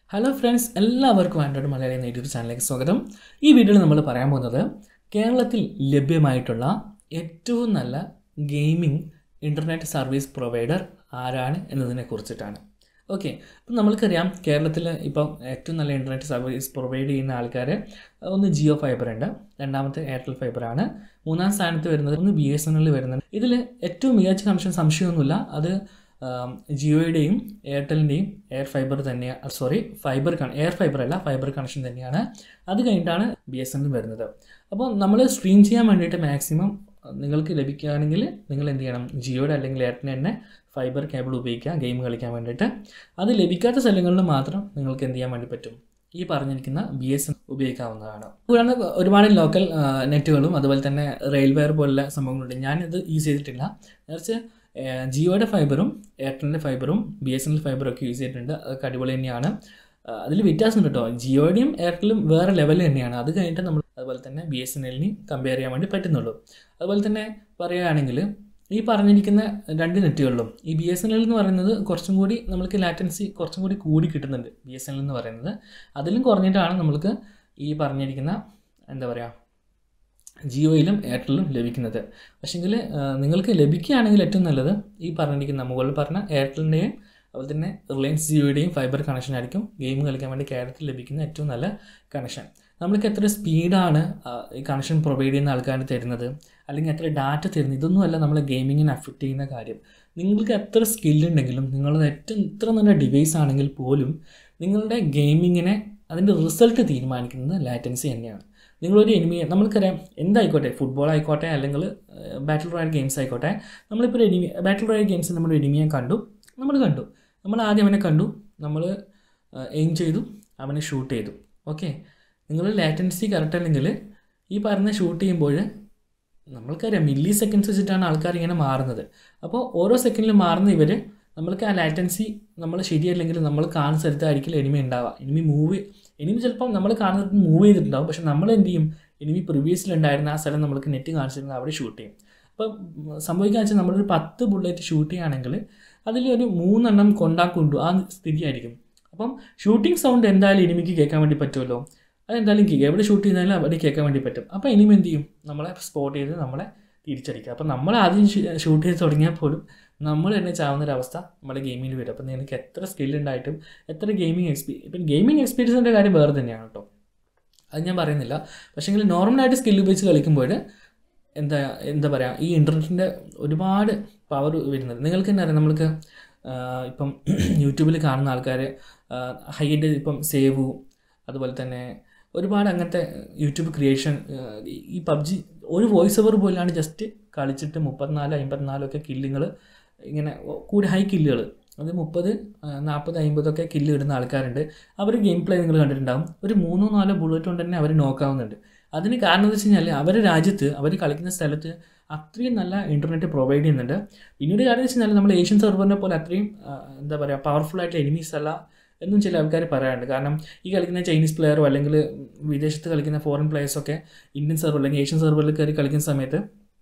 Hello friends, എല്ലാവർക്കും Android Malayalam എന്ന YouTube ചാനലിലേക്ക് സ്വാഗതം. ഈ വീഡിയോയിൽ നമ്മൾ പറയാൻ പോകുന്നത് കേരളത്തിൽ ലഭ്യമായിട്ടുള്ള ഏറ്റവും നല്ല ഗെയിമിംഗ് ഇൻ്റർനെറ്റ് സർവീസ് പ്രൊവൈഡർ ആരാണ് എന്നതിനെ കുറിച്ചിട്ടാണ്. ഓക്കെ, അപ്പം നമ്മൾക്കറിയാം കേരളത്തിൽ ഇപ്പം ഏറ്റവും നല്ല ഇൻ്റർനെറ്റ് സർവീസ് പ്രൊവൈഡ് ചെയ്യുന്ന ആൾക്കാർ ഒന്ന് ജിയോ ഫൈബർ ഉണ്ട്, രണ്ടാമത്തെ എയർടെൽ ഫൈബറാണ്, മൂന്നാം സ്ഥാനത്ത് വരുന്നത് ഒന്ന് BSNL വരുന്നുണ്ട്. ഇതിൽ ഏറ്റവും മികച്ച കണക്ഷൻ സംശയമൊന്നുമില്ല, അത് ജിയോയുടെയും എയർടെലിൻ്റെയും എയർ ഫൈബർ തന്നെയാണ്. എയർ ഫൈബർ അല്ല, ഫൈബർ കണക്ഷൻ തന്നെയാണ്. അത് കഴിഞ്ഞിട്ടാണ് BSNL വരുന്നത്. അപ്പോൾ നമ്മൾ സ്ട്രീം ചെയ്യാൻ വേണ്ടിയിട്ട് മാക്സിമം നിങ്ങൾക്ക് ലഭിക്കുകയാണെങ്കിൽ നിങ്ങൾ എന്ത് ചെയ്യണം, ജിയോയുടെ അല്ലെങ്കിൽ എയർടെലിൻ്റെ തന്നെ ഫൈബർ കേബിൾ ഉപയോഗിക്കുക ഗെയിം കളിക്കാൻ വേണ്ടിയിട്ട്. അത് ലഭിക്കാത്ത സ്ഥലങ്ങളിൽ മാത്രം നിങ്ങൾക്ക് എന്ത് ചെയ്യാൻ വേണ്ടി പറ്റും, ഈ പറഞ്ഞിരിക്കുന്ന BSNL ഉപയോഗിക്കാവുന്നതാണ്. കൂടാതെ ഒരുപാട് ലോക്കൽ നെറ്റുകളും അതുപോലെ തന്നെ റെയിൽവെയർ പോലുള്ള സംഭവങ്ങളുണ്ട്. ഞാനിത് യൂസ് ചെയ്തിട്ടില്ല, മറിച്ച് ജിയോയുടെ ഫൈബറും എയർടെലിൻ്റെ ഫൈബറും BSNL ഫൈബറും ഒക്കെ യൂസ് ചെയ്തിട്ടുണ്ട്. അതൊക്കെ അടിപൊളി തന്നെയാണ്. അതിൽ വ്യത്യാസമുണ്ട് കേട്ടോ, ജിയോയുടെയും എയർടെലും വേറെ ലെവൽ തന്നെയാണ്. അത് കഴിഞ്ഞിട്ട് നമ്മൾ അതുപോലെ തന്നെ BSNLനെയും കമ്പയർ ചെയ്യാൻ വേണ്ടി പറ്റുന്നുള്ളൂ. അതുപോലെ തന്നെ പറയുകയാണെങ്കിൽ ഈ പറഞ്ഞിരിക്കുന്ന രണ്ട് നെറ്റുകളിലും ഈ BSNL എന്ന് പറയുന്നത് കുറച്ചും കൂടി നമ്മൾക്ക് ലാറ്റൻസി കുറച്ചും കൂടി കിട്ടുന്നുണ്ട്. BSNL എന്ന് പറയുന്നത് അതിലും കുറഞ്ഞിട്ടാണ് നമ്മൾക്ക് ഈ പറഞ്ഞിരിക്കുന്ന എന്താ പറയുക ജിയോയിലും എയർടെലിലും ലഭിക്കുന്നത്. പക്ഷേങ്കിൽ നിങ്ങൾക്ക് ലഭിക്കുകയാണെങ്കിൽ ഏറ്റവും നല്ലത് ഈ പറഞ്ഞിരിക്കുന്ന മുകളിൽ പറഞ്ഞ എയർടെലിൻ്റെയും അതുപോലെ തന്നെ റിലയൻസ് ജിയോയുടെയും ഫൈബർ കണക്ഷൻ ആയിരിക്കും ഗെയിം കളിക്കാൻ വേണ്ടി കേരളത്തിൽ ലഭിക്കുന്ന ഏറ്റവും നല്ല കണക്ഷൻ. നമ്മൾക്ക് എത്ര സ്പീഡാണ് ഈ കണക്ഷൻ പ്രൊവൈഡ് ചെയ്യുന്ന ആൾക്കാർ തരുന്നത്, അല്ലെങ്കിൽ എത്ര ഡാറ്റ തരുന്നത്, ഇതൊന്നുമല്ല നമ്മളെ ഗെയിമിങ്ങിനെ അഫക്റ്റ് ചെയ്യുന്ന കാര്യം. നിങ്ങൾക്ക് എത്ര സ്കില്ലുണ്ടെങ്കിലും നിങ്ങളുടെ എത്ര നല്ല ഡിവൈസ് ആണെങ്കിൽ പോലും നിങ്ങളുടെ ഗെയിമിങ്ങിനെ അതിൻ്റെ റിസൾട്ട് തീരുമാനിക്കുന്നത് ലാറ്റൻസി തന്നെയാണ്. നിങ്ങളൊരു എനിമിയെ, നമ്മൾക്കറിയാം എന്തായിക്കോട്ടെ, ഫുട്ബോൾ ആയിക്കോട്ടെ അല്ലെങ്കിൽ ബാറ്റിൽ റോയൽ ഗെയിംസ് ആയിക്കോട്ടെ, നമ്മളിപ്പോൾ ഒരു ബാറ്റിൽ റോയൽ ഗെയിംസ് നമ്മൾ എനിമിയെ കണ്ടു, നമ്മൾ ആദ്യം അവനെ കണ്ടു, നമ്മൾ എയിം ചെയ്തു, അവനെ ഷൂട്ട് ചെയ്തു. ഓക്കെ, നിങ്ങൾ ലാറ്റൻസി കറക്റ്റ് അല്ലെങ്കിൽ ഈ പറഞ്ഞ ഷൂട്ട് ചെയ്യുമ്പോൾ നമ്മൾക്കറിയാം മില്ലി സെക്കൻഡ്സ് വെച്ചിട്ടാണ് ആൾക്കാർ ഇങ്ങനെ മാറുന്നത്. അപ്പോൾ ഓരോ സെക്കൻഡിലും മാറുന്ന ഇവർ നമ്മൾക്ക് ആ ലാറ്റൻസി നമ്മൾ ശരിയല്ലെങ്കിൽ നമ്മൾ കാണുന്ന സ്ഥലത്തായിരിക്കില്ല എനിമി ഉണ്ടാവുക. എനിമി ചിലപ്പം നമ്മൾ കാണുന്നത് മൂവ് ചെയ്തിട്ടുണ്ടാവും, പക്ഷെ നമ്മൾ എന്ത് ചെയ്യും, എനിമി പ്രീവിയസിലുണ്ടായിരുന്ന ആ സ്ഥലം നമ്മൾക്ക് നെറ്റ് കാണിച്ചിരുന്നത് അവിടെ ഷൂട്ട് ചെയ്യും. അപ്പം സംഭവിക്കുക വെച്ചാൽ നമ്മളൊരു 10 ബുള്ളറ്റ് ഷൂട്ട് ചെയ്യുകയാണെങ്കിൽ അതിലൊരു 3 എണ്ണം കൊണ്ടു ആ സ്ഥിതിയായിരിക്കും. അപ്പം ഷൂട്ടിംഗ് സൗണ്ട് എന്തായാലും എനിമിക്ക് കേൾക്കാൻ വേണ്ടി പറ്റുമല്ലോ, അതെന്തായാലും എവിടെ ഷൂട്ട് ചെയ്താലും അവിടെ കേൾക്കാൻ വേണ്ടി പറ്റും. അപ്പോൾ എനിമി എന്ത് ചെയ്യും, നമ്മളെ സ്പോട്ട് ചെയ്ത് നമ്മളെ തിരിച്ചടിക്കുക. അപ്പം നമ്മൾ ആദ്യം ഷൂട്ട് ചെയ്ത് തുടങ്ങിയാൽ പോലും നമ്മൾ തന്നെ ചാവുന്നൊരവസ്ഥ നമ്മുടെ ഗെയിമിൽ വരും. അപ്പം നിങ്ങൾക്ക് എത്ര സ്കില്ലുണ്ടായിട്ടും എത്ര ഗെയിമിംഗ് എക്സ്പീരിയൻസിൻ്റെ കാര്യം വേറെ തന്നെയാണ് കേട്ടോ, അത് ഞാൻ പറയുന്നില്ല. പക്ഷേങ്കിൽ നോർമലായിട്ട് സ്കില്ല് ഉപയോഗിച്ച് കളിക്കുമ്പോൾ എന്താ പറയുക, ഈ ഇൻ്റർനെറ്റിൻ്റെ ഒരുപാട് പവർ വരുന്നത് നിങ്ങൾക്ക് തന്നെ അറിയാം. നമ്മൾക്ക് ഇപ്പം യൂട്യൂബിൽ കാണുന്ന ആൾക്കാർ ഹൈഡ് ഇപ്പം സേവു, അതുപോലെ തന്നെ ഒരുപാട് അങ്ങനത്തെ യൂട്യൂബ് ക്രിയേഷൻ, ഈ PUBG ഒരു വോയിസ് ഓവർ പോലെയാണ് ജസ്റ്റ് കളിച്ചിട്ട് 34, 54 ഒക്കെ കില്ലുകൾ, ഇങ്ങനെ കൂടി ഹൈ കില്ലുകൾ, അത് 30, 40, 50 ഒക്കെ കില്ല് ഇടുന്ന ആൾക്കാരുണ്ട്. അവർ ഗെയിം പ്ലേ നിങ്ങൾ കണ്ടിട്ടുണ്ടാകും, ഒരു 3-4 ബുള്ളറ്റ് കൊണ്ട് തന്നെ അവർ നോക്കാവുന്നുണ്ട്. അതിന് കാരണം എന്ന് വെച്ച് കഴിഞ്ഞാൽ അവരുടെ രാജ്യത്ത് അവർ കളിക്കുന്ന സ്ഥലത്ത് അത്രയും നല്ല ഇൻ്റർനെറ്റ് പ്രൊവൈഡ് ചെയ്യുന്നുണ്ട്. പിന്നീട് കാര്യം എന്ന് വെച്ച് കഴിഞ്ഞാൽ നമ്മൾ ഏഷ്യൻ സെർവറിനെ പോലെ അത്രയും എന്താ പറയുക പവർഫുൾ ആയിട്ടുള്ള എനിമീസ് അല്ല എന്നും ചില ആൾക്കാർ പറയാറുണ്ട്. കാരണം ഈ കളിക്കുന്ന ചൈനീസ് പ്ലെയറോ അല്ലെങ്കിൽ വിദേശത്ത് കളിക്കുന്ന ഫോറിൻ പ്ലെയേഴ്സൊക്കെ ഇന്ത്യൻ സെർവർ അല്ലെങ്കിൽ ഏഷ്യൻ സെർവറിൽ കയറി കളിക്കുന്ന സമയത്ത്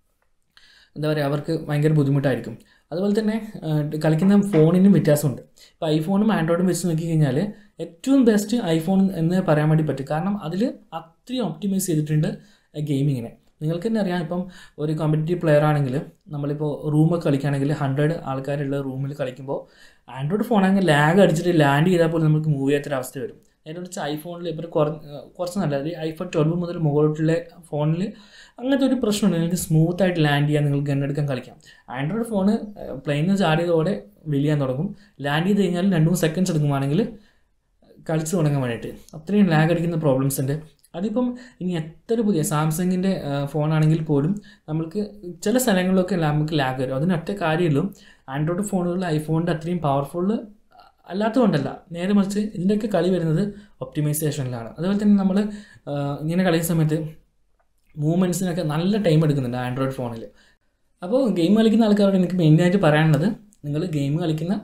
എന്താ പറയുക അവർക്ക് ഭയങ്കര ബുദ്ധിമുട്ടായിരിക്കും. അതുപോലെ തന്നെ കളിക്കുന്ന ഫോണിനും വ്യത്യാസമുണ്ട്. ഇപ്പോൾ ഐഫോണും ആൻഡ്രോയിഡും വെച്ച് നോക്കിക്കഴിഞ്ഞാൽ ഏറ്റവും ബെസ്റ്റ് ഐഫോൺ എന്ന് പറയാൻ വേണ്ടി പറ്റും. കാരണം അതിൽ അത്രയും ഒപ്റ്റിമൈസ് ചെയ്തിട്ടുണ്ട് ഗെയിമിങ്ങിനെ. നിങ്ങൾക്ക് തന്നെ അറിയാം, ഇപ്പം ഒരു കോമ്പറ്റീറ്റീവ് പ്ലെയർ ആണെങ്കിൽ നമ്മളിപ്പോൾ റൂമൊക്കെ കളിക്കുകയാണെങ്കിൽ 100 ആൾക്കാരുള്ള റൂമിൽ കളിക്കുമ്പോൾ ആൻഡ്രോയിഡ് ഫോണാണെങ്കിൽ ലാഗ് അടിച്ചിട്ട് ലാൻഡ് ചെയ്താൽ പോലും നമുക്ക് മൂവ് ചെയ്യാത്തൊരവസ്ഥ വരും. നേരെ വെച്ച് ഐഫോണിൽ ഇപ്പോൾ കുറച്ച് നല്ലത് iPhone 12 മുതൽ മുകളിലുള്ള ഫോണിൽ അങ്ങനത്തെ ഒരു പ്രശ്നമുണ്ട്, നിങ്ങൾക്ക് സ്മൂത്തായിട്ട് ലാൻഡ് ചെയ്യാൻ, നിങ്ങൾക്ക് ഗണ്ണെടുക്കാൻ കളിക്കാം. ആൻഡ്രോയിഡ് ഫോണ് പ്ലെയിനിൽ ചാടിയതോടെ വലിയാൻ തുടങ്ങും, ലാൻഡ് ചെയ്ത് കഴിഞ്ഞാൽ 2-3 സെക്കൻഡ്സ് എടുക്കുവാണെങ്കിൽ കളിച്ച് തുടങ്ങാൻ വേണ്ടിയിട്ട് അത്രയും ലാഗ് അടിക്കുന്ന പ്രോബ്ലംസ് ഉണ്ട്. അതിപ്പം ഇനി എത്ര പുതിയ സാംസങ്ങിൻ്റെ ഫോണാണെങ്കിൽ പോലും നമ്മൾക്ക് ചില സ്ഥലങ്ങളിലൊക്കെ നമുക്ക് ലാഗ് വരും. അതിനൊറ്റ കാര്യമുള്ളൂ, ആൻഡ്രോയിഡ് ഫോണുകളിൽ ഐഫോണിൻ്റെ അത്രയും പവർഫുൾ അല്ലാത്തതുകൊണ്ടല്ല, നേരെ മറിച്ച് ഇതിൻ്റെയൊക്കെ കളി വരുന്നത് ഒപ്റ്റിമൈസേഷനിലാണ്. അതുപോലെ തന്നെ നമ്മൾ ഇങ്ങനെ കളിക്കുന്ന സമയത്ത് മൂവ്മെൻറ്റ്സിനൊക്കെ നല്ല ടൈം എടുക്കുന്നുണ്ട് ആൻഡ്രോയിഡ് ഫോണിൽ. അപ്പോൾ ഗെയിം കളിക്കുന്ന ആൾക്കാരോട് എനിക്ക് മെയിനായിട്ട് പറയാനുള്ളത്, നിങ്ങൾ ഗെയിം കളിക്കുന്ന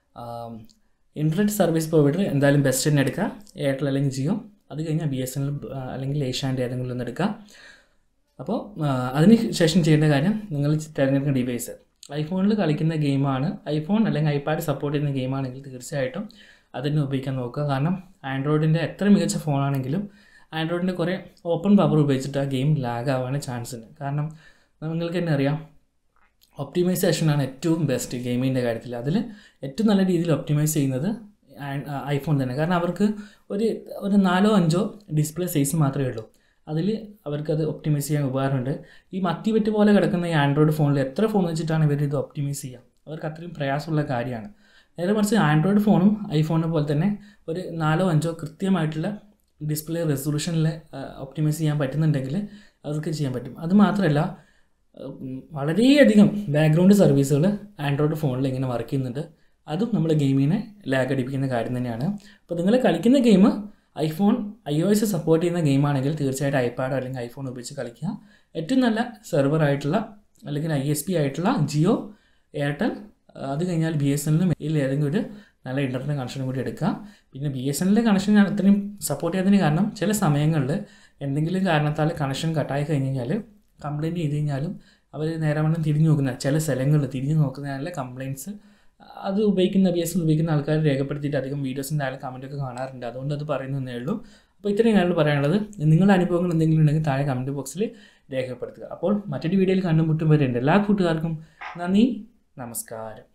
ഇൻ്റർനെറ്റ് സർവീസ് പ്രൊവൈഡർ എന്തായാലും ബെസ്റ്റ് തന്നെ എടുക്കുക, എയർടെൽ അല്ലെങ്കിൽ ജിയോ. അത് കഴിഞ്ഞാൽ BSNL അല്ലെങ്കിൽ ഏഷ്യാൻ്റെ ഏതെങ്കിലും ഒന്ന് എടുക്കുക. അപ്പോൾ അതിന് ശേഷം ചെയ്യേണ്ട കാര്യം, നിങ്ങൾ തിരഞ്ഞെടുക്കുന്ന ഡിവൈസ് ഐഫോണിൽ കളിക്കുന്ന ഗെയിമാണ്, ഐഫോൺ അല്ലെങ്കിൽ ഐപാഡ് സപ്പോർട്ട് ചെയ്യുന്ന ഗെയിമാണെങ്കിൽ തീർച്ചയായിട്ടും അതിനെ ഉപയോഗിക്കാൻ നോക്കുക. കാരണം ആൻഡ്രോയിഡിൻ്റെ എത്ര മികച്ച ഫോണാണെങ്കിലും ആൻഡ്രോയിഡിൻ്റെ കുറേ ഓപ്പൺ പവർ ഉപയോഗിച്ചിട്ട് ആ ഗെയിം ലാഗ് ആവാൻ ചാൻസ് ഉണ്ട്. കാരണം നിങ്ങൾക്ക് തന്നെ അറിയാം, ഒപ്റ്റിമൈസേഷനാണ് ഏറ്റവും ബെസ്റ്റ് ഗെയിമിൻ്റെ കാര്യത്തിൽ. അതിൽ ഏറ്റവും നല്ല രീതിയിൽ ഒപ്റ്റിമൈസ് ചെയ്യുന്നത് ഐഫോൺ തന്നെ. കാരണം അവർക്ക് ഒരു 4-5 ഡിസ്പ്ലേ സൈസ് മാത്രമേ ഉള്ളൂ. അതിൽ അവർക്കത് ഒപ്റ്റിമൈസ് ചെയ്യാൻ ഉപകാരമുണ്ട്. ഈ മത്തിവെറ്റ് പോലെ കിടക്കുന്ന ഈ ആൻഡ്രോയിഡ് ഫോണിൽ എത്ര ഫോൺ വെച്ചിട്ടാണ് ഇവർ ഇത് ഒപ്റ്റിമൈസ് ചെയ്യുക? അവർക്ക് അത്രയും പ്രയാസമുള്ള കാര്യമാണ്. നേരെ മറിച്ച് ആൻഡ്രോയിഡ് ഫോണും ഐഫോണിനെ പോലെ തന്നെ ഒരു 4-5 കൃത്യമായിട്ടുള്ള ഡിസ്പ്ലേ റെസൊല്യൂഷനിൽ ഒപ്റ്റിമൈസ് ചെയ്യാൻ പറ്റുന്നുണ്ടെങ്കിൽ അവർക്ക് ചെയ്യാൻ പറ്റും. അതുമാത്രമല്ല, വളരെയധികം ബാക്ക്ഗ്രൗണ്ട് സർവീസുകൾ ആൻഡ്രോയിഡ് ഫോണിൽ ഇങ്ങനെ വർക്ക് ചെയ്യുന്നുണ്ട്. അതും നമ്മൾ ഗെയിമിനെ ലാഗ് അടിപ്പിക്കുന്ന കാര്യം തന്നെയാണ്. അപ്പോൾ നിങ്ങൾ കളിക്കുന്ന ഗെയിം iOS സപ്പോർട്ട് ചെയ്യുന്ന ഗെയിമാണെങ്കിൽ തീർച്ചയായിട്ടും ഐപാഡോ അല്ലെങ്കിൽ ഐഫോൺ ഉപയോഗിച്ച് കളിക്കുക. ഏറ്റവും നല്ല സെർവറായിട്ടുള്ള അല്ലെങ്കിൽ ISP ആയിട്ടുള്ള ജിയോ, എയർടെൽ, അത് കഴിഞ്ഞാൽ BSNL ഏതെങ്കിലും ഒരു നല്ല ഇൻ്റർനെറ്റ് കണക്ഷനും കൂടി എടുക്കുക. പിന്നെ BSNL കണക്ഷൻ അത്രയും സപ്പോർട്ട് ചെയ്യാത്തതിന് കാരണം ചില സമയങ്ങളിൽ എന്തെങ്കിലും കാരണത്താൽ കണക്ഷൻ കട്ടായി കഴിഞ്ഞ് കഴിഞ്ഞാൽ കംപ്ലയിൻറ്റ് ചെയ്ത് കഴിഞ്ഞാലും അവർ നേരെ വണ്ണം തിരിഞ്ഞു നോക്കുന്ന ചില സ്ഥലങ്ങളിൽ തിരിഞ്ഞു നോക്കുന്നതിനാലെ കംപ്ലയിൻറ്റ്സ് അത് ഉപയോഗിക്കുന്ന BSNL ഉപയോഗിക്കുന്ന ആൾക്കാർ രേഖപ്പെടുത്തിയിട്ട് അധികം വീഡിയോസിൻ്റെ താഴെ കമൻറ്റൊക്കെ കാണാറുണ്ട്. അതുകൊണ്ട് അത് പറയുന്നതേ ഉള്ളൂ. അപ്പോൾ ഇത്രയും കാര്യങ്ങൾ പറയാനുള്ളത്. നിങ്ങളുടെ അനുഭവങ്ങൾ എന്തെങ്കിലും ഉണ്ടെങ്കിൽ താഴെ കമൻറ്റ് ബോക്സിൽ രേഖപ്പെടുത്തുക. അപ്പോൾ മറ്റൊരു വീഡിയോയിൽ കണ്ടുമുട്ടും വരെ എല്ലാ കൂട്ടുകാർക്കും നന്ദി, നമസ്കാരം.